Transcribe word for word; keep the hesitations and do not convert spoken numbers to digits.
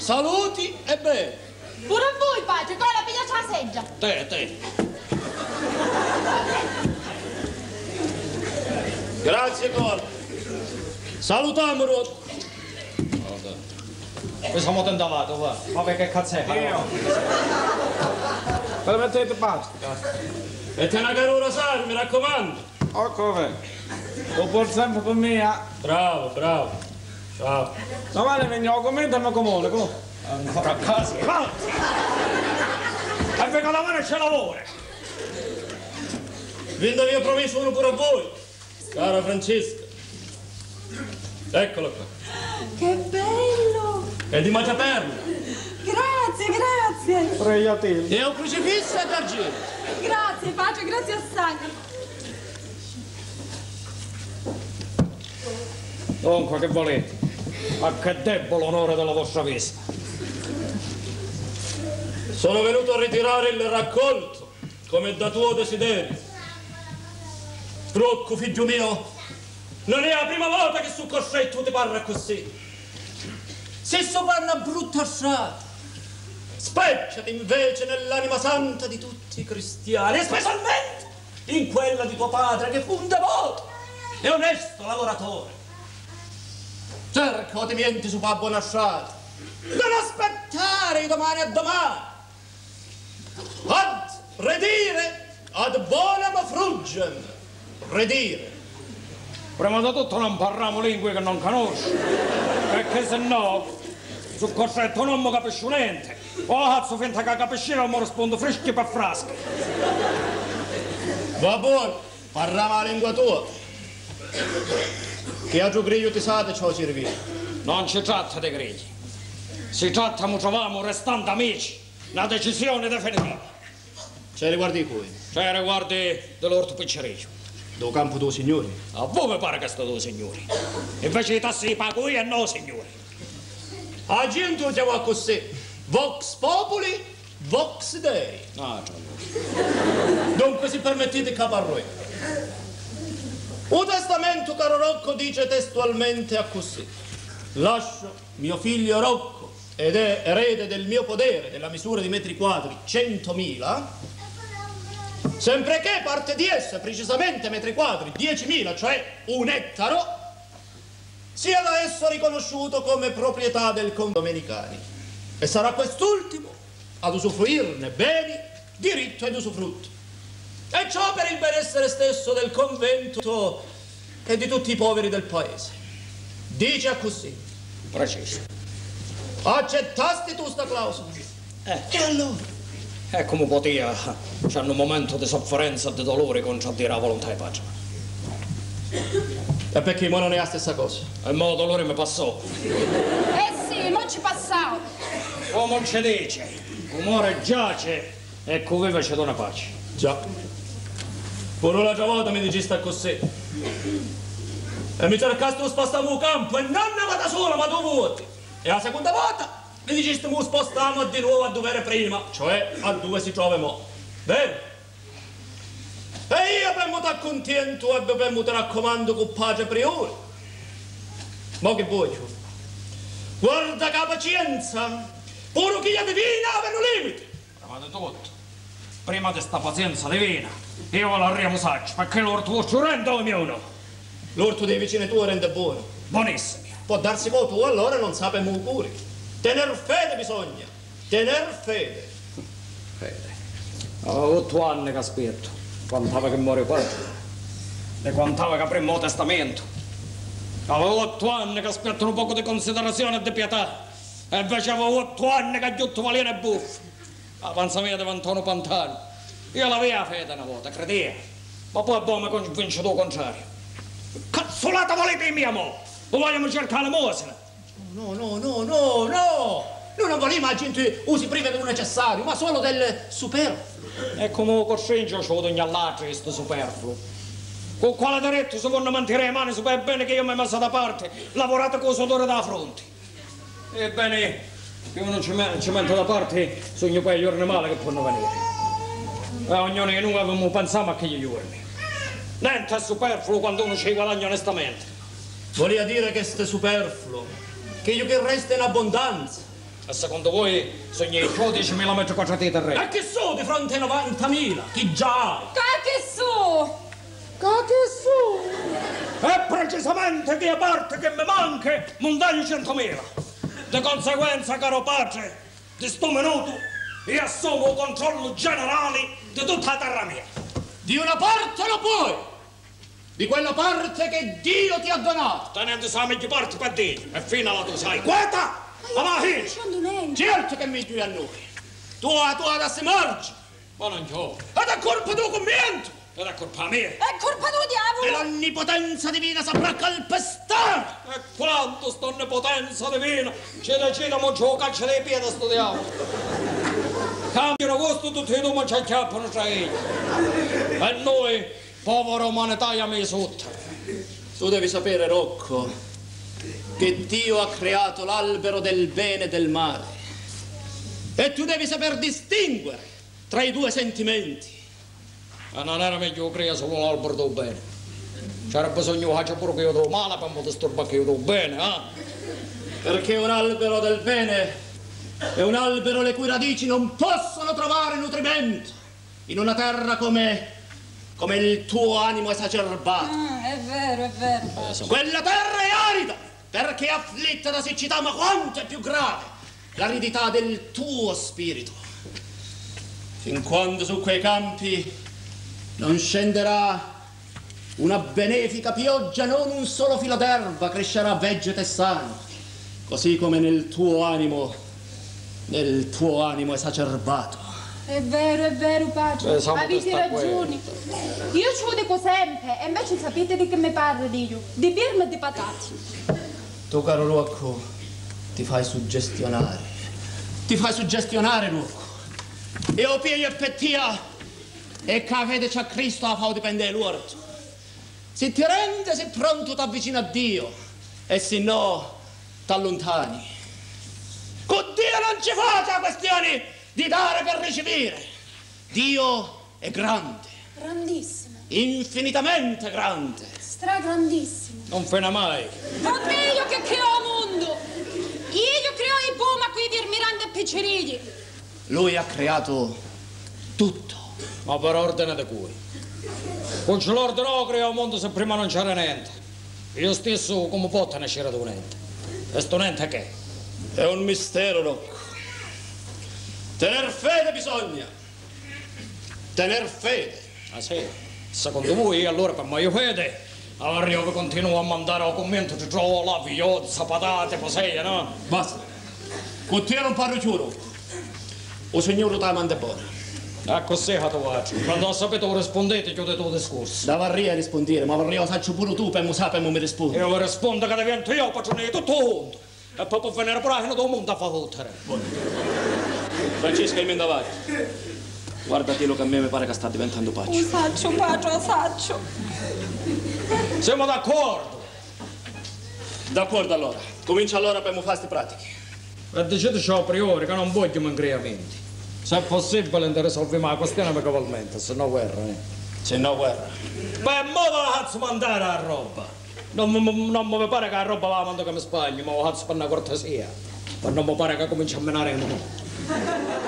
saluti e bene. Pure a voi, pace, con la piglia la seggia. Te, te. Grazie, Col. Salutiamo, Rotto. Mi sono tentavato, va. Ma perché cazzo è? Io. Per mettete pace. E te una carura sale, mi raccomando. Oh, come? Lo porto sempre per me, eh? Bravo, bravo. Ciao. Domani veniamo a commento e mi comune, come? Ancora a casa. Va! E vengo la mano e c'è lavoro. Vinto vi ho promesso uno pure a voi. Cara Francesca. Eccolo qua. Che bello! È di Magiaperla. Grazie, grazie. Prego te. E un crocifisso d'argento. Grazie, pace, grazie assai. Dunque, che volete? Ma che debole onore della vostra vista. Sono venuto a ritirare il raccolto, come da tuo desiderio. Rocco, figlio mio, non è la prima volta che su costretto ti parla così. Se so parla brutta strada, specchiati invece nell'anima santa di tutti i cristiani, e specialmente in quella di tuo padre, che fu un devoto e onesto lavoratore. Cerca, o ti mienti su fa buona strada. Non aspettare di domani a domani. Ad redire, ad bonum fruggem. Redire. Prima di tutto non parliamo lingue che non conosci, perché se no, su costretto non mi capisci niente. O cazzo finta che capisci non mi rispondo freschi per frasche. Va buono, parliamo la lingua tua. Che altro griglio ti sa di ciò servire? Non si tratta di grigli. Si tratta, mi troviamo restanti amici. Una decisione definitiva. Ce li guardi qui? Cioè, riguardi dell'orto pizzeria. Do campo tuo signori? A voi mi pare che sto due signori. Invece i tassi li pago io e no, signori. A gente lo chiama così. Vox populi, vox dei. Ah, già. Dunque, se permettete, caparroi. Un testamento, caro Rocco, dice testualmente a così. Lascio mio figlio Rocco, ed è erede del mio podere, della misura di metri quadri, centomila, sempre che parte di essa, precisamente metri quadri, diecimila, cioè un ettaro, sia da esso riconosciuto come proprietà del condomenicani. E sarà quest'ultimo ad usufruirne beni, diritto ed usufrutto. E ciò per il benessere stesso del convento e di tutti i poveri del paese. Dice così. Preciso. Accettasti tu sta clausola? Eh. E allora? E come poteva, c'è un momento di sofferenza e di dolore contro a dire la volontà di pace. E perché mo non è la stessa cosa? E mo dolore mi passò. Eh sì, non ci passavo. Come non ci dice, umore giace e come vive c'è una pace. Già. Pure l'altra volta mi dici sta così. E mi cercasti di spostare il campo e non ne vado solo, ma tu vuoti. E la seconda volta mi dici che mi spostiamo di nuovo a dove era prima, cioè a dove si trova mo. Vero? E io per me t'accontento e per me ti raccomando con pace priore. Ma che vuoi? Guarda che la pazienza, pure chi è divina avendo limiti. Prima di tutto, prima di sta pazienza divina, io voglio arrivare saggio, perché l'orto vostro rende ognuno. L'orto dei vicini tuoi rende buono. Buonissimo. Può darsi che tu allora non sappiamo pure. Tener fede bisogna. Tener fede. Fede. Avevo otto anni che aspetto. Contava che muore padre. E contava che avremmo testamento. Avevo otto anni che aspetto un poco di considerazione e di pietà. E invece avevo otto anni che giutto valene e buffo. La panza mia diventò un pantano. Io l'avevo fede una volta, credevo. Ma poi boh mi convince il contrario. Cazzolata volete mia mo? O vogliamo cercare la mosina? No, no, no, no, no! Noi non vogliamo la gente usi prima del necessario, ma solo del superfluo. E come costringo c'ho ogni all'altro questo superfluo. Con quale diritto secondo me tirare le mani su per bene che io mi ho messo da parte, lavorato con sudore da fronte. Ebbene, io non ci, me ci metto da parte sogno poi gli giorni male che possono venire. E ognuno di noi avevamo pensato a che gli giorni. Niente è superfluo quando uno ci guadagna onestamente. Voleva dire che ste superfluo, che io che resta in abbondanza. E secondo voi sono i dodicimila metri quadrati di terreno? E che so di fronte ai novantamila? Chi già hai? Che so? Che su? E precisamente che a parte che mi manca, non dai centomila. Di conseguenza, caro padre, di sto minuto io assumo il controllo generale di tutta la terra mia. Di una parte lo puoi, di quella parte che Dio ti ha donato. Tenendo la meglio parte per Dio, e fino alla tu sai, guarda! Ma Niente. Certo che mi giù a noi. Tu a tu ad si margi. Ma non c'ho. Ed è colpa tuo commento. Ed è colpa mia. È colpa tua, E diavolo. l'onnipotenza divina saprà calpestare. E quanto sto onnipotenza divina ci decide mo giù calcio dei piedi sto diavolo. Cambiano gusto tutti i due ci acchiappano tra elli. E noi, povera umanità, abbiamo sotto. Tu devi sapere, Rocco, che Dio ha creato l'albero del bene e del male. E tu devi saper distinguere tra i due sentimenti. E non era meglio crea solo l'albero del bene. C'era bisogno che faccia pure che io do male per non disturbare che io do bene, eh? Perché un albero del bene è un albero le cui radici non possono trovare nutrimento in una terra come, come il tuo animo esacerbato. Ah, è vero, è vero. Quella terra è arida perché è afflitta da siccità, ma quanto è più grave l'aridità del tuo spirito. Fin quando su quei campi non scenderà una benefica pioggia, non un solo filo d'erba crescerà vegeto e sano, così come nel tuo animo, nel tuo animo esacerbato. È vero, è vero, padre. Eh, siamo Avete questa ragione. Io ci lo dico sempre, e invece sapete di che mi parlo io? Di birra e di patate. Tu, caro Rocco, ti fai suggestionare. Ti fai suggestionare, Rocco. E o piglio e pettia e che la fede c'ha Cristo la fa dipendere l'orto. Se ti rende, sei pronto, t'avvicina a Dio, e se no, t'allontani. Con Dio non ci faccia la questione di dare per ricevere. Dio è grande, Grandissimo. infinitamente grande. Stragrandissimo. Non fena mai. Ma Dio che creò il mondo. Io creo i puma qui per Miranda e Piccerigli. Lui ha creato tutto. Ma per ordine di cui? Con l'ordine no crea un mondo se prima non c'era niente. Io stesso come posso nascere da un ente? E sto niente che? È un mistero, Rocco. Tener fede bisogna. Tener fede. Ah sì? Secondo voi allora per mia fede allora io vi continuo a mandare al commento ti trovo la viozza, patate, poseia, no? Basta. Con te non parlo più, Rocco. O signore te la manda buona. Ah, così che tu faccio. Quando ho saputo che rispondete, chiudo il discorso. Da varria a rispondere, ma varria lo faccio pure tu, per mo sapere mi rispondi. Io vi rispondo che divento io, padrone di tutto il mondo. E poi può venire pure che tutto il mondo a fare fottere. Francesca, io davanti. Guardati lo che a me mi pare che sta diventando Lo paccio. faccio, padre, lo faccio. Siamo d'accordo. D'accordo allora. Comincia allora per mo fare queste pratiche. E dicete ciò a priori che non voglio increamenti. Se è possibile ne risolviamo la questione amichevolmente, se no guerra, eh. Se no guerra. Beh, mo la faccio mandare la roba. Non, mi- non mi pare che la roba va a mandare come Spagna, ma la faccio per una cortesia. Per non mi pare che comincia a menare in mondo.